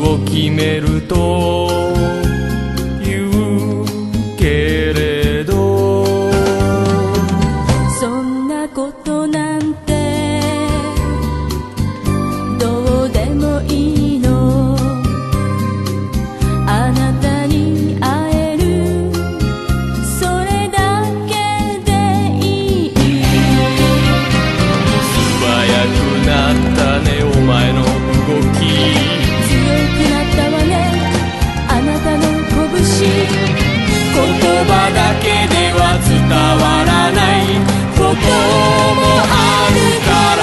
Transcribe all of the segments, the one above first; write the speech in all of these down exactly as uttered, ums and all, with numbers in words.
を決めると言うけれど、 そんなことなんてどうでもいいの。あなたに会えるそれだけでいい。 素早くなったねお前の動き、 強くなったわねあなたの拳。 言葉だけでは伝わらないこともあるから、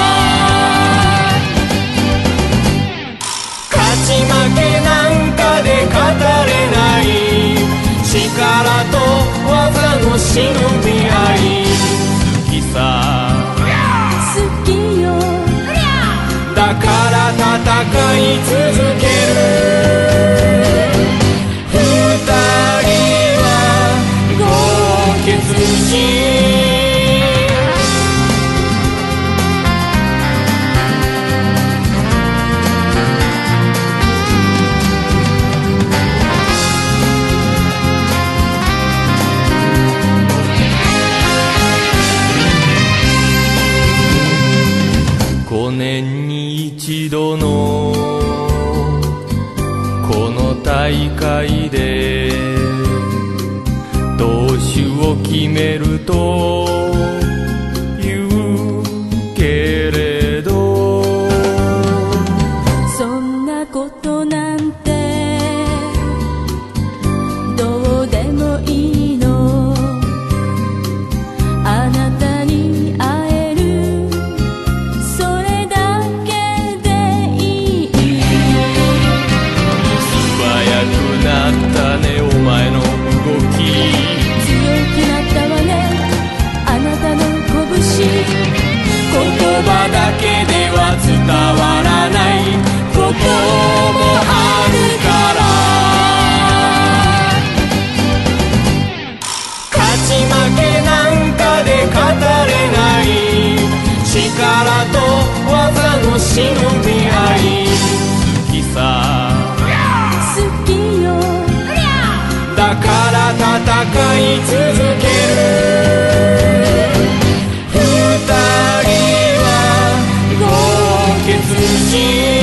勝ち負けなんかで語れない力と技の忍び合い。好きさ好きよだから戦い続ける。二人は合結しごねんに一度のこの大会で投手を決めると言うけれど、 そんなことなんてどうでもいいの。あなたに会えるそれだけでいい。 素早くなったねお前の動き、 強くなったわねあなたの拳。 言葉だけでは伝わらないこともあるから、勝ち負けなんかで語れない力と技の忍び合い。好きさ好きよだから戦い続ける。二人は合結し